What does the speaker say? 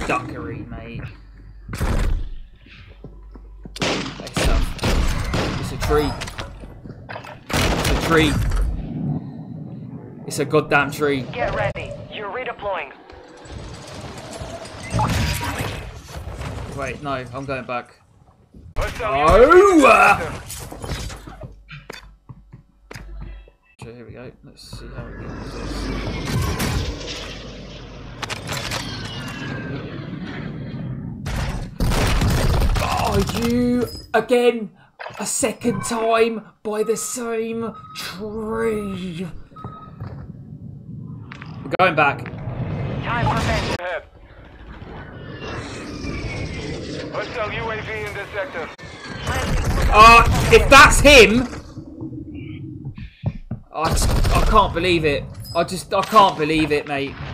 duckery, mate. It's a tree. It's a tree. It's a goddamn tree. Get ready. You're redeploying. Wait, no, I'm going back. Oh! So here we go. Let's see how it goes. Oh, you again! A second time by the same tree. We're going back. Time for bed. Ahead. Hostile UAV in this sector. If that's him, I can't believe it. I can't believe it, mate.